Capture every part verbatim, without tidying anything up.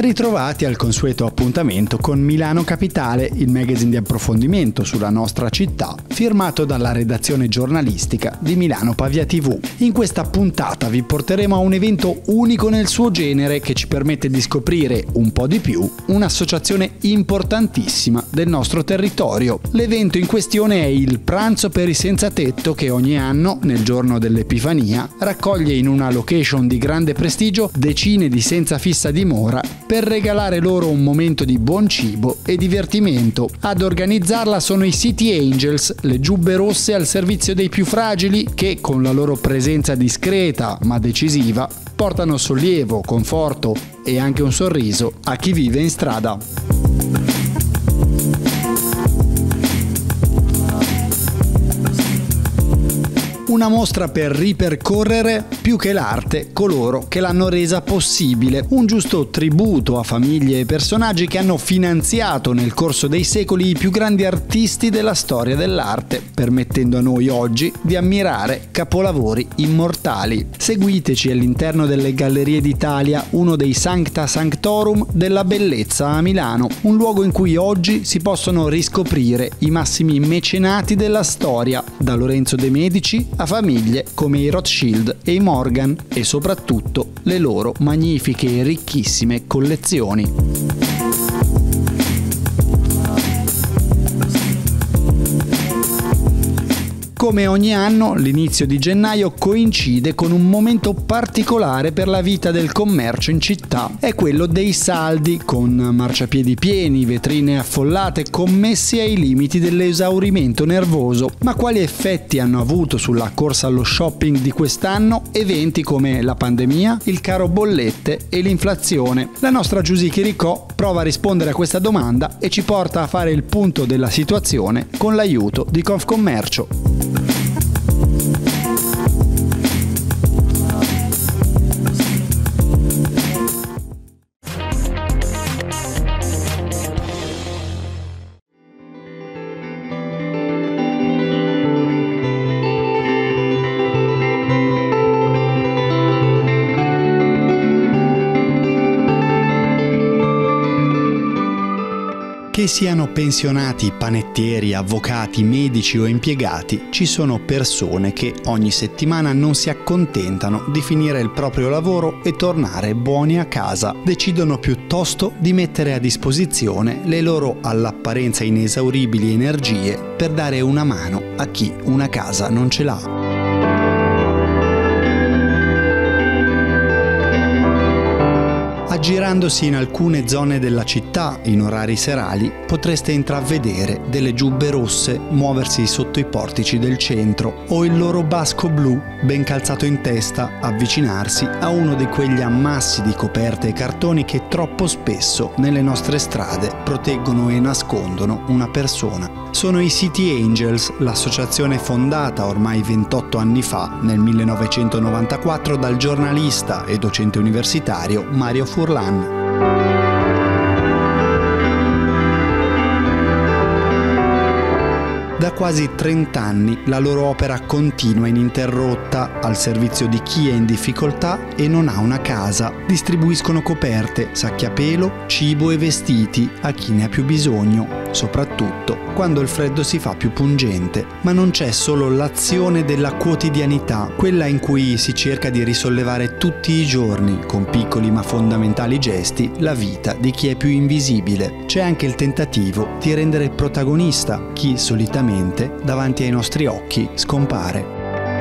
Ben ritrovati al consueto appuntamento con Milano Capitale, il magazine di approfondimento sulla nostra città, firmato dalla redazione giornalistica di Milano Pavia tivù. In questa puntata vi porteremo a un evento unico nel suo genere che ci permette di scoprire un po' di più un'associazione importantissima del nostro territorio. L'evento in questione è il Pranzo per i Senza Tetto, che ogni anno, nel giorno dell'Epifania, raccoglie in una location di grande prestigio decine di senza fissa dimora per regalare loro un momento di buon cibo e divertimento. Ad organizzarla sono i City Angels, le giubbe rosse al servizio dei più fragili che, con la loro presenza discreta ma decisiva, portano sollievo, conforto e anche un sorriso a chi vive in strada. Una mostra per ripercorrere più che l'arte coloro che l'hanno resa possibile, un giusto tributo a famiglie e personaggi che hanno finanziato nel corso dei secoli i più grandi artisti della storia dell'arte, permettendo a noi oggi di ammirare capolavori immortali. Seguiteci all'interno delle Gallerie d'Italia, uno dei Sancta Sanctorum della bellezza a Milano, un luogo in cui oggi si possono riscoprire i massimi mecenati della storia, da Lorenzo de' Medici a famiglie come i Rothschild e i Morgan, e soprattutto le loro magnifiche e ricchissime collezioni. Come ogni anno, l'inizio di gennaio coincide con un momento particolare per la vita del commercio in città. È quello dei saldi, con marciapiedi pieni, vetrine affollate, commessi ai limiti dell'esaurimento nervoso. Ma quali effetti hanno avuto sulla corsa allo shopping di quest'anno eventi come la pandemia, il caro bollette e l'inflazione? La nostra Giusy Chiricò prova a rispondere a questa domanda e ci porta a fare il punto della situazione con l'aiuto di Confcommercio. Che siano pensionati, panettieri, avvocati, medici o impiegati, ci sono persone che ogni settimana non si accontentano di finire il proprio lavoro e tornare buoni a casa. Decidono piuttosto di mettere a disposizione le loro all'apparenza inesauribili energie per dare una mano a chi una casa non ce l'ha. Aggirandosi in alcune zone della città in orari serali potreste intravedere delle giubbe rosse muoversi sotto i portici del centro o il loro basco blu ben calzato in testa avvicinarsi a uno di quegli ammassi di coperte e cartoni che troppo spesso nelle nostre strade proteggono e nascondono una persona. Sono i City Angels, l'associazione fondata ormai ventotto anni fa, nel millenovecentonovantaquattro, dal giornalista e docente universitario Mario Furlan. Da quasi trent'anni la loro opera continua ininterrotta al servizio di chi è in difficoltà e non ha una casa. Distribuiscono coperte, sacchi a pelo, cibo e vestiti a chi ne ha più bisogno, soprattutto quando il freddo si fa più pungente. Ma non c'è solo l'azione della quotidianità, quella in cui si cerca di risollevare tutti i giorni, con piccoli ma fondamentali gesti, la vita di chi è più invisibile. C'è anche il tentativo di rendere protagonista chi solitamente davanti ai nostri occhi scompare.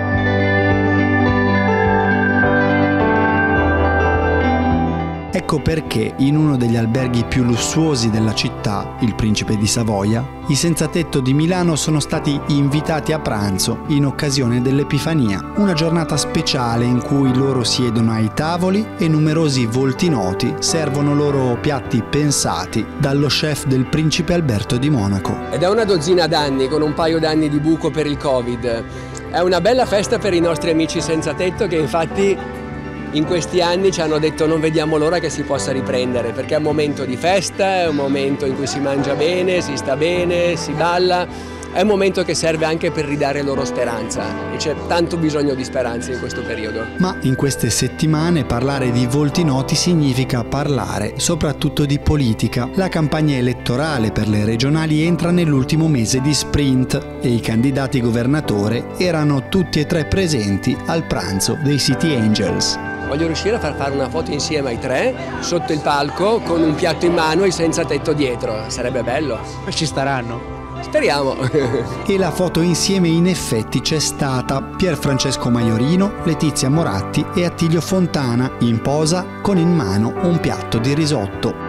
Ecco perché in uno degli alberghi più lussuosi della città, il Principe di Savoia, i senza tetto di Milano sono stati invitati a pranzo in occasione dell'Epifania, una giornata speciale in cui loro siedono ai tavoli e numerosi volti noti servono loro piatti pensati dallo chef del Principe Alberto di Monaco. È da una dozzina d'anni, con un paio d'anni di buco per il Covid. È una bella festa per i nostri amici senza tetto che infatti in questi anni ci hanno detto non vediamo l'ora che si possa riprendere, perché è un momento di festa, è un momento in cui si mangia bene, si sta bene, si balla è un momento che serve anche per ridare loro speranza e c'è tanto bisogno di speranza in questo periodo. Ma in queste settimane parlare di volti noti significa parlare soprattutto di politica. La campagna elettorale per le regionali entra nell'ultimo mese di sprint e i candidati governatore erano tutti e tre presenti al pranzo dei City Angels. Voglio riuscire a far fare una foto insieme ai tre, sotto il palco, con un piatto in mano e senza tetto dietro. Sarebbe bello. Ci staranno. Speriamo. E la foto insieme in effetti c'è stata. Pier Francesco Maiorino, Letizia Moratti e Attilio Fontana in posa con in mano un piatto di risotto.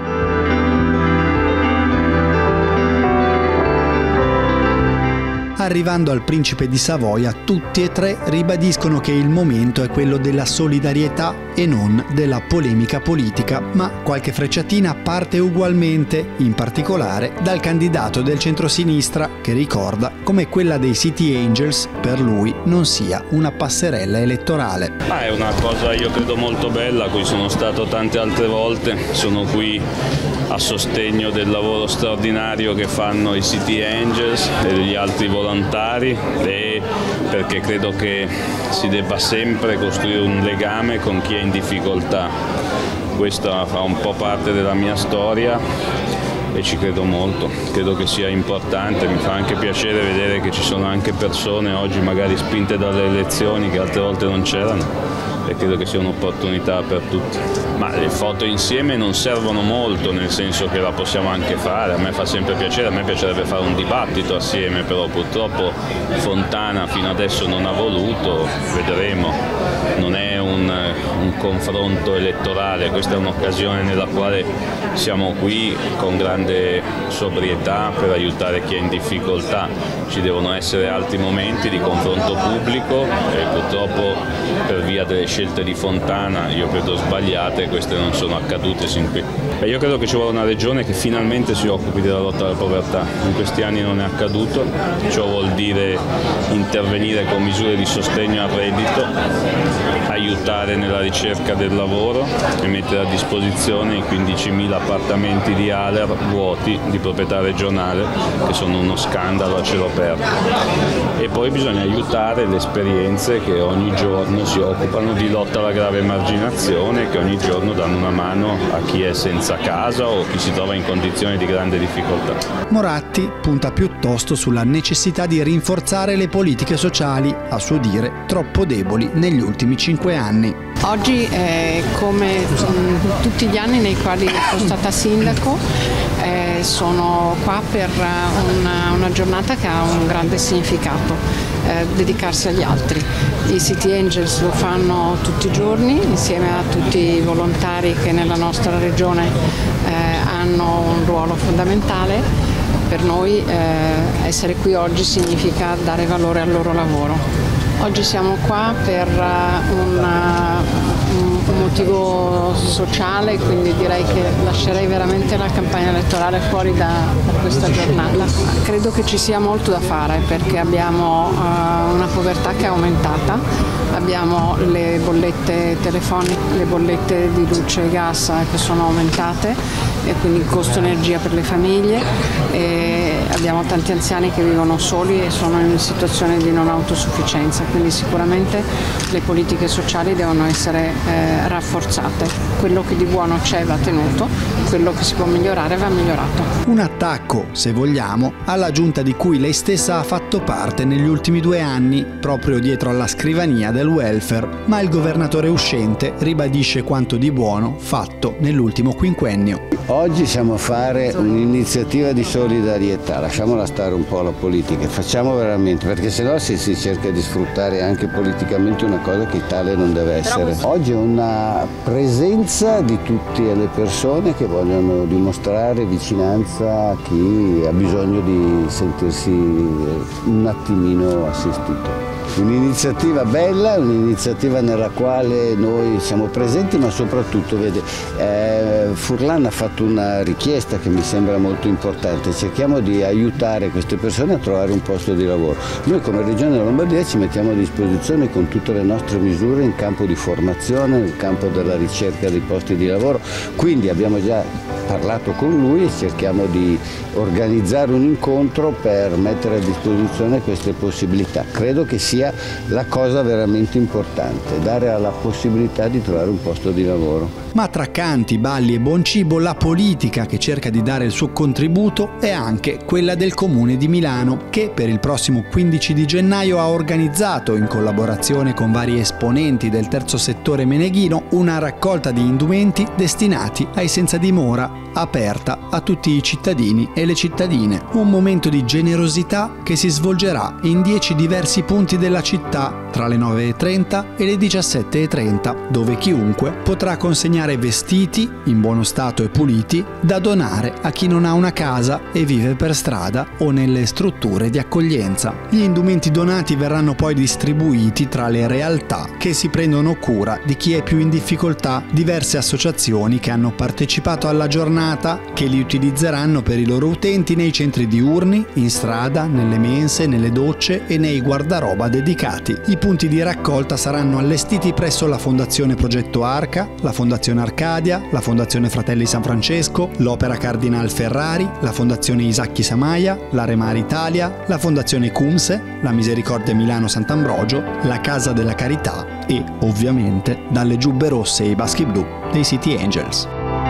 Arrivando al Principe di Savoia, tutti e tre ribadiscono che il momento è quello della solidarietà e non della polemica politica, ma qualche frecciatina parte ugualmente, in particolare dal candidato del centrosinistra, che ricorda come quella dei City Angels per lui non sia una passerella elettorale. Ah, è una cosa, io credo, molto bella, a cui sono stato tante altre volte. Sono qui a sostegno del lavoro straordinario che fanno i City Angels e gli altri volontari, e perché credo che si debba sempre costruire un legame con chi è in difficoltà. Questa fa un po' parte della mia storia e ci credo molto, credo che sia importante. Mi fa anche piacere vedere che ci sono anche persone oggi magari spinte dalle elezioni che altre volte non c'erano, e credo che sia un'opportunità per tutti. Ma le foto insieme non servono molto, nel senso che la possiamo anche fare, a me fa sempre piacere, a me piacerebbe fare un dibattito assieme, però purtroppo Fontana fino adesso non ha voluto, vedremo, non è un, un confronto elettorale, questa è un'occasione nella quale siamo qui con grande sobrietà per aiutare chi è in difficoltà. Ci devono essere altri momenti di confronto pubblico e purtroppo per via delle scelte di Fontana, io credo sbagliate, queste non sono accadute sin qui. E io credo che ci vuole una regione che finalmente si occupi della lotta alla povertà. In questi anni non è accaduto, ciò vuol dire intervenire con misure di sostegno al reddito, aiutare nella ricerca del lavoro e mettere a disposizione i quindicimila appartamenti di Aler vuoti di proprietà regionale, che sono uno scandalo a cielo aperto. E poi bisogna aiutare le esperienze che ogni giorno si occupano di lotta alla grave emarginazione, che ogni giorno danno una mano a chi è senza casa o chi si trova in condizioni di grande difficoltà. Moratti punta piuttosto sulla necessità di rinforzare le politiche sociali, a suo dire troppo deboli negli ultimi cinque anni. Oggi, eh, come mh, tutti gli anni nei quali sono stata sindaco, eh, sono qua per una, una giornata che ha un grande significato, eh, dedicarsi agli altri. I City Angels lo fanno tutti i giorni insieme a tutti i volontari che nella nostra regione eh, hanno un ruolo fondamentale. Per noi eh, essere qui oggi significa dare valore al loro lavoro. Oggi siamo qua per una, un motivo sociale, quindi direi che lascerei veramente la campagna elettorale fuori da, da questa giornata. Credo che ci sia molto da fare perché abbiamo uh, una povertà che è aumentata, abbiamo le bollette telefoniche, le bollette di luce e gas che sono aumentate e quindi il costo energia per le famiglie, e abbiamo tanti anziani che vivono soli e sono in situazione di non autosufficienza, quindi sicuramente le politiche sociali devono essere eh, rafforzate. Quello che di buono c'è va tenuto, quello che si può migliorare va migliorato. Un attacco, se vogliamo, alla giunta di cui lei stessa ha fatto parte negli ultimi due anni, proprio dietro alla scrivania del welfare, ma il governatore uscente ribadisce quanto di buono fatto nell'ultimo quinquennio. Oggi siamo a fare un'iniziativa di solidarietà, lasciamola stare un po' la politica, facciamo veramente, perché sennò si, si cerca di sfruttare anche politicamente una cosa che tale non deve essere. Oggi è una presenza di tutte le persone che vogliono dimostrare vicinanza a chi ha bisogno di sentirsi un attimino assistito. Un'iniziativa bella, un'iniziativa nella quale noi siamo presenti, ma soprattutto, vede, eh, Furlan ha fatto una richiesta che mi sembra molto importante: cerchiamo di aiutare queste persone a trovare un posto di lavoro. Noi come Regione Lombardia ci mettiamo a disposizione con tutte le nostre misure in campo di formazione, nel campo della ricerca dei posti di lavoro, quindi abbiamo già parlato con lui e cerchiamo di organizzare un incontro per mettere a disposizione queste possibilità. Credo che sia la cosa veramente importante, dare la possibilità di trovare un posto di lavoro. Ma tra canti, balli e buon cibo, la politica che cerca di dare il suo contributo è anche quella del Comune di Milano, che per il prossimo quindici di gennaio ha organizzato, in collaborazione con vari esponenti del terzo settore meneghino, una raccolta di indumenti destinati ai senza dimora, aperta a tutti i cittadini e le cittadine. Un momento di generosità che si svolgerà in dieci diversi punti della città tra le nove e trenta e le diciassette e trenta, dove chiunque potrà consegnare vestiti in buono stato e puliti da donare a chi non ha una casa e vive per strada o nelle strutture di accoglienza. Gli indumenti donati verranno poi distribuiti tra le realtà che si prendono cura di chi è più in difficoltà, diverse associazioni che hanno partecipato alla giornata, che li utilizzeranno per i loro utenti nei centri diurni, in strada, nelle mense, nelle docce e nei guardaroba dedicati. I punti di raccolta saranno allestiti presso la Fondazione Progetto Arca, la Fondazione Arcadia, la Fondazione Fratelli San Francesco, l'Opera Cardinal Ferrari, la Fondazione Isacchi Samaia, la Remar Italia, la Fondazione Cumse, la Misericordia Milano Sant'Ambrogio, la Casa della Carità e, ovviamente, dalle giubbe rosse e i baschi blu dei City Angels.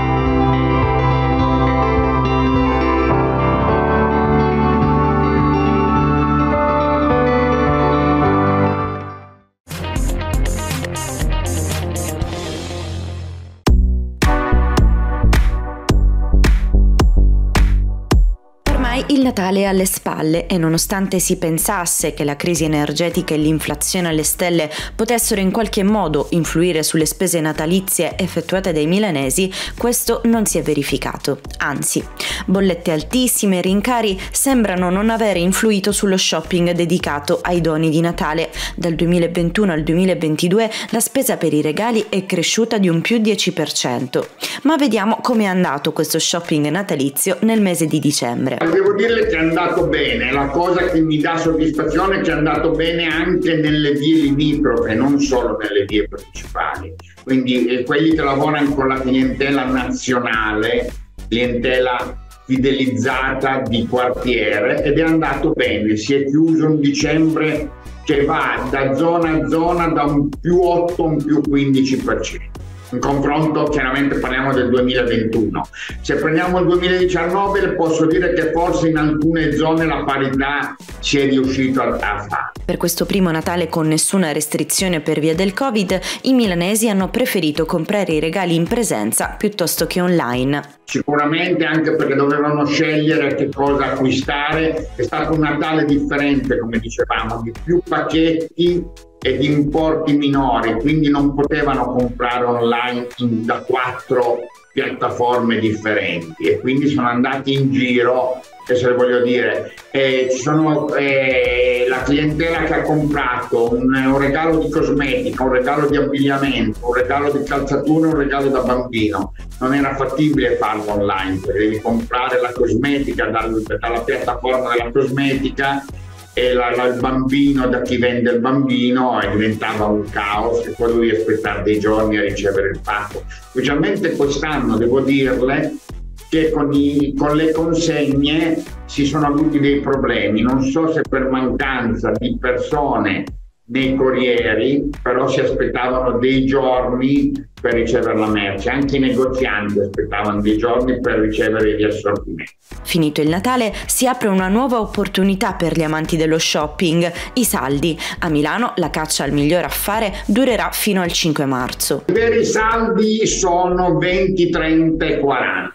Il Natale è alle spalle e nonostante si pensasse che la crisi energetica e l'inflazione alle stelle potessero in qualche modo influire sulle spese natalizie effettuate dai milanesi, questo non si è verificato. Anzi, bollette altissime e rincari sembrano non avere influito sullo shopping dedicato ai doni di Natale. Dal duemilaventuno al duemilaventidue la spesa per i regali è cresciuta di un più dieci per cento. Ma vediamo come è andato questo shopping natalizio nel mese di dicembre. Devo dirle che è andato bene, la cosa che mi dà soddisfazione è che è andato bene anche nelle vie limitrofe, non solo nelle vie principali. Quindi eh, quelli che lavorano con la clientela nazionale, clientela fidelizzata di quartiere, ed è andato bene, si è chiuso un dicembre che va da zona a zona da un più otto a un più quindici per cento. In confronto, chiaramente parliamo del duemilaventuno. Se prendiamo il duemiladiciannove, posso dire che forse in alcune zone la parità si è riuscito a fare. Per questo primo Natale con nessuna restrizione per via del Covid, i milanesi hanno preferito comprare i regali in presenza piuttosto che online. Sicuramente anche perché dovevano scegliere che cosa acquistare. È stato un Natale differente, come dicevamo, di più pacchetti e di importi minori, quindi non potevano comprare online in, da quattro piattaforme differenti, e quindi sono andati in giro, che se le voglio dire, eh, ci sono eh, la clientela che ha comprato un, un regalo di cosmetica, un regalo di abbigliamento, un regalo di calzature, un regalo da bambino. Non era fattibile farlo online, perché devi comprare la cosmetica dal, dalla piattaforma della cosmetica e la, la, il bambino da chi vende il bambino, e diventava un caos, e poi dovevi aspettare dei giorni a ricevere il pacco. Specialmente quest'anno, devo dirle che con, i, con le consegne si sono avuti dei problemi, non so se per mancanza di persone nei corrieri, però si aspettavano dei giorni per ricevere la merce, anche i negozianti aspettavano dei giorni per ricevere gli assortimenti. Finito il Natale si apre una nuova opportunità per gli amanti dello shopping, i saldi. A Milano la caccia al miglior affare durerà fino al cinque marzo. I veri saldi sono venti, trenta e quaranta.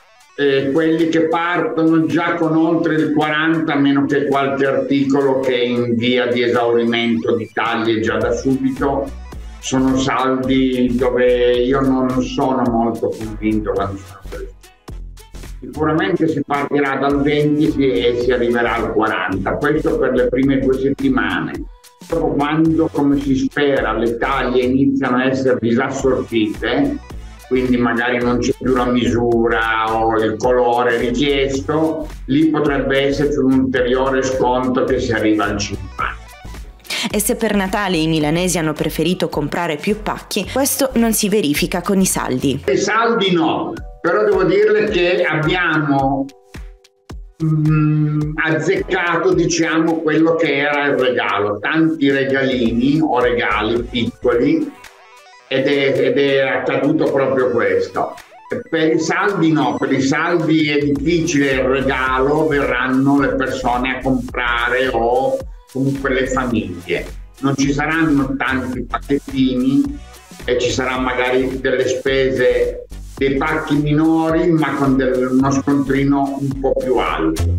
Eh, quelli che partono già con oltre il quaranta, a meno che qualche articolo che è in via di esaurimento di taglie già da subito, sono saldi dove io non sono molto convinto quando sono presi. Sicuramente si partirà dal venti e si arriverà al quaranta, questo per le prime due settimane. Dopo, quando, come si spera, le taglie iniziano a essere disassortite, quindi magari non c'è più la misura o il colore richiesto, lì potrebbe esserci un ulteriore sconto che si arriva al cinquanta. e se per Natale i milanesi hanno preferito comprare più pacchi, questo non si verifica con i saldi. I saldi no, però devo dirle che abbiamo mh, azzeccato, diciamo, quello che era il regalo, tanti regalini o regali piccoli, ed è, ed è accaduto proprio questo. Per i saldi no, per i saldi è difficile il regalo, verranno le persone a comprare o comunque le famiglie. Non ci saranno tanti pacchettini e ci sarà magari delle spese, dei pacchi minori ma con del, uno scontrino un po' più alto.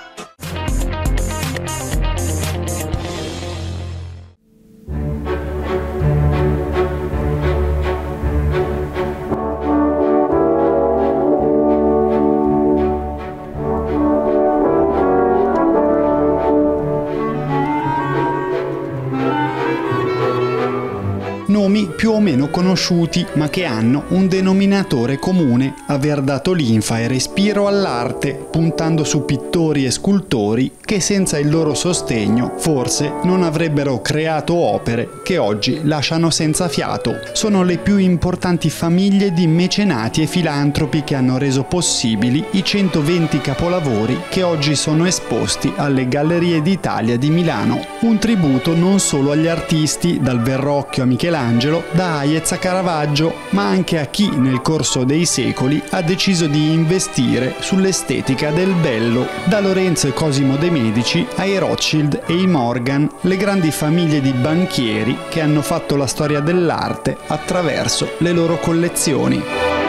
Nomi più o meno conosciuti, ma che hanno un denominatore comune: aver dato linfa e respiro all'arte, puntando su pittori e scultori che senza il loro sostegno forse non avrebbero creato opere che oggi lasciano senza fiato. Sono le più importanti famiglie di mecenati e filantropi che hanno reso possibili i centoventi capolavori che oggi sono esposti alle Gallerie d'Italia di Milano. Un tributo non solo agli artisti, dal Verrocchio a Michelangelo, da Hayez a Caravaggio, ma anche a chi nel corso dei secoli ha deciso di investire sull'estetica del bello, da Lorenzo e Cosimo de' Medici ai Rothschild e i Morgan, le grandi famiglie di banchieri che hanno fatto la storia dell'arte attraverso le loro collezioni.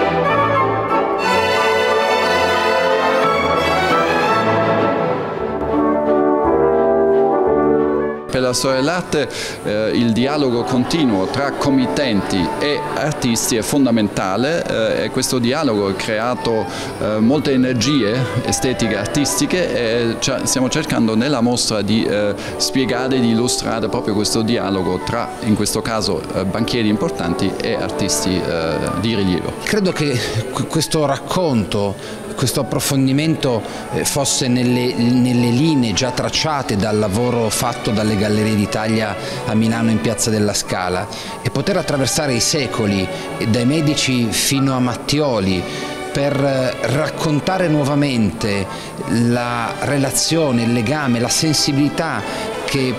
Per la storia dell'arte eh, il dialogo continuo tra committenti e artisti è fondamentale eh, e questo dialogo ha creato eh, molte energie estetiche e artistiche e stiamo cercando nella mostra di eh, spiegare, di illustrare proprio questo dialogo tra, in questo caso, eh, banchieri importanti e artisti eh, di rilievo. Credo che questo racconto, questo approfondimento fosse nelle, nelle linee già tracciate dal lavoro fatto dalle Gallerie d'Italia a Milano in Piazza della Scala, e poter attraversare i secoli dai Medici fino a Mattioli per raccontare nuovamente la relazione, il legame, la sensibilità che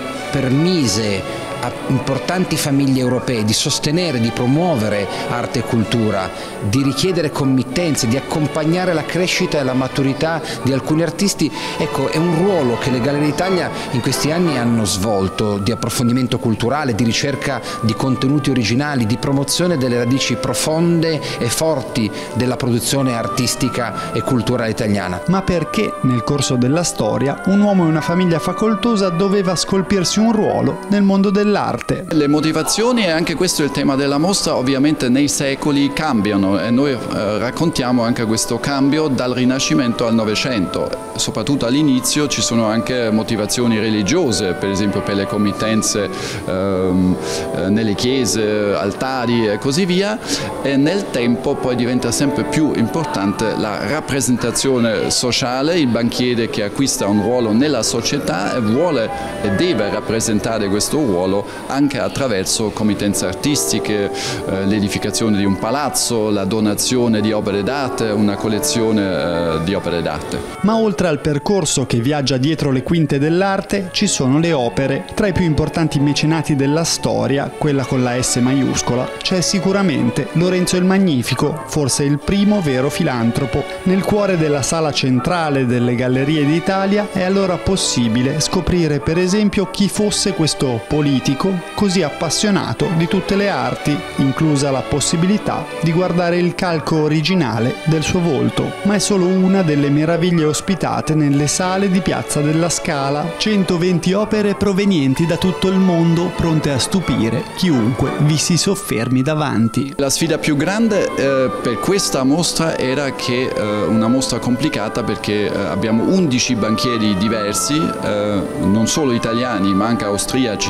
permise a importanti famiglie europee di sostenere, di promuovere arte e cultura, di richiedere committenze, di accompagnare la crescita e la maturità di alcuni artisti. Ecco, è un ruolo che le Gallerie d'Italia in questi anni hanno svolto di approfondimento culturale, di ricerca di contenuti originali, di promozione delle radici profonde e forti della produzione artistica e culturale italiana. Ma perché nel corso della storia un uomo e una famiglia facoltosa doveva scolpirsi un ruolo nel mondo dell'arte? Le motivazioni, e anche questo è il tema della mostra, ovviamente nei secoli cambiano e noi eh, raccontiamo anche questo cambio dal Rinascimento al Novecento. Soprattutto all'inizio ci sono anche motivazioni religiose, per esempio per le committenze ehm, nelle chiese, altari e così via, e nel tempo poi diventa sempre più importante la rappresentazione sociale, il banchiere che acquista un ruolo nella società e vuole e deve rappresentare questo ruolo anche attraverso committenze artistiche, eh, l'edificazione di un palazzo, la donazione di opere d'arte, una collezione eh, di opere d'arte. Ma oltre al percorso che viaggia dietro le quinte dell'arte, ci sono le opere. Tra i più importanti mecenati della storia, quella con la S maiuscola, c'è sicuramente Lorenzo il Magnifico, forse il primo vero filantropo. Nel cuore della sala centrale delle Gallerie d'Italia è allora possibile scoprire per esempio chi fosse questo politico così appassionato di tutte le arti, inclusa la possibilità di guardare il calco originale del suo volto. Ma è solo una delle meraviglie ospitate nelle sale di Piazza della Scala. centoventi opere provenienti da tutto il mondo, pronte a stupire chiunque vi si soffermi davanti. La sfida più grande eh, per questa mostra era che eh, una mostra complicata, perché eh, abbiamo undici banchieri diversi, eh, non solo italiani ma anche austriaci, americani,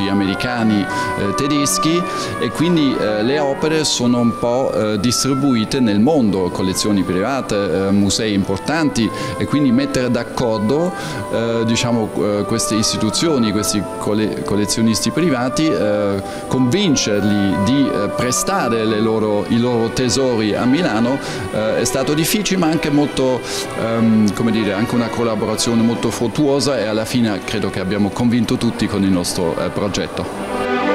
americani, eh, tedeschi, e quindi eh, le opere sono un po' eh, distribuite nel mondo, collezioni private, eh, musei importanti, e quindi mettere d'accordo eh, diciamo, eh, queste istituzioni, questi coll collezionisti privati, eh, convincerli di eh, prestare le loro, i loro tesori a Milano eh, è stato difficile, ma anche molto, ehm, come dire, anche una collaborazione molto fruttuosa, e alla fine credo che abbiamo convinto tutti con il nostro eh, progetto.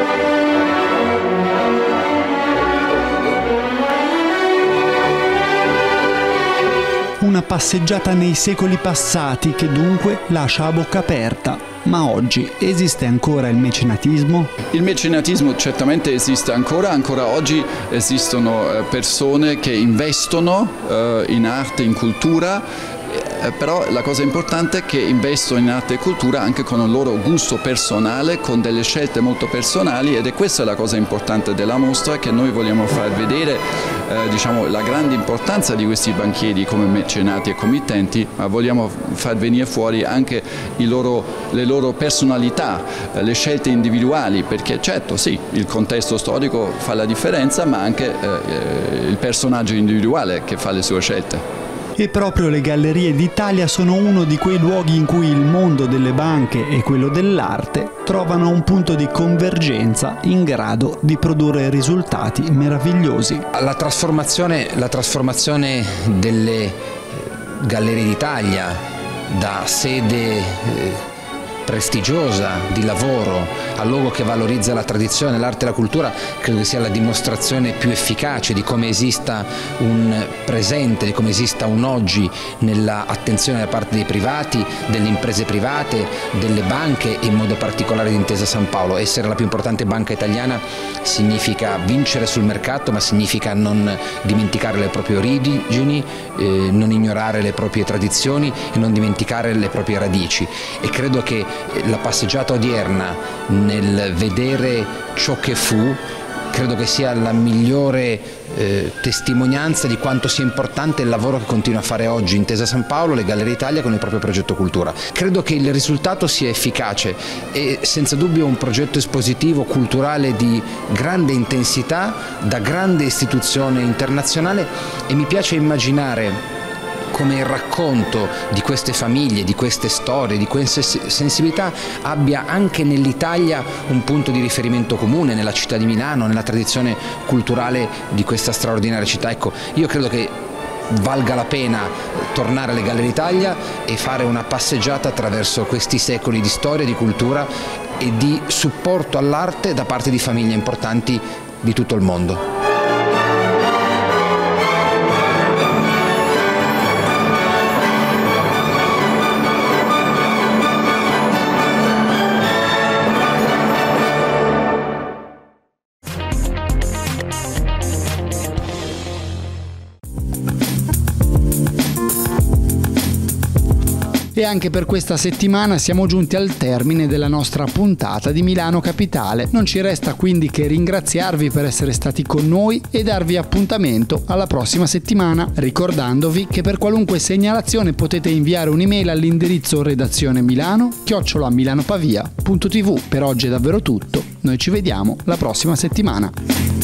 Una passeggiata nei secoli passati che dunque lascia a bocca aperta. Ma oggi esiste ancora il mecenatismo? Il mecenatismo certamente esiste ancora, ancora oggi esistono persone che investono eh, in arte, in cultura, eh, però la cosa importante è che investono in arte e cultura anche con il loro gusto personale, con delle scelte molto personali, ed è questa la cosa importante della mostra, che noi vogliamo far vedere eh, diciamo, la grande importanza di questi banchieri come mecenati e committenti, ma vogliamo far venire fuori anche i loro, le loro personalità, eh, le scelte individuali, perché certo sì, il contesto storico fa la differenza, ma anche eh, il personaggio individuale che fa le sue scelte. E proprio le Gallerie d'Italia sono uno di quei luoghi in cui il mondo delle banche e quello dell'arte trovano un punto di convergenza in grado di produrre risultati meravigliosi. La trasformazione, la trasformazione delle Gallerie d'Italia da sede eh, prestigiosa di lavoro a luogo che valorizza la tradizione, l'arte e la cultura, credo che sia la dimostrazione più efficace di come esista un presente, di come esista un oggi nella attenzione da parte dei privati, delle imprese private, delle banche e in modo particolare di Intesa San Paolo. Essere la più importante banca italiana significa vincere sul mercato, ma significa non dimenticare le proprie origini, eh, non ignorare le proprie tradizioni e non dimenticare le proprie radici, e credo che la passeggiata odierna nel vedere ciò che fu, credo che sia la migliore eh, testimonianza di quanto sia importante il lavoro che continua a fare oggi Intesa San Paolo, le Gallerie d'Italia con il proprio progetto cultura. Credo che il risultato sia efficace e senza dubbio un progetto espositivo culturale di grande intensità, da grande istituzione internazionale, e mi piace immaginare come il racconto di queste famiglie, di queste storie, di queste sensibilità abbia anche nell'Italia un punto di riferimento comune, nella città di Milano, nella tradizione culturale di questa straordinaria città. Ecco, io credo che valga la pena tornare alle Gallerie d'Italia e fare una passeggiata attraverso questi secoli di storia, di cultura e di supporto all'arte da parte di famiglie importanti di tutto il mondo. E anche per questa settimana siamo giunti al termine della nostra puntata di Milano Capitale. Non ci resta quindi che ringraziarvi per essere stati con noi e darvi appuntamento alla prossima settimana, ricordandovi che per qualunque segnalazione potete inviare un'email all'indirizzo redazione milano chiocciola milanopavia punto tv. Per oggi è davvero tutto, noi ci vediamo la prossima settimana.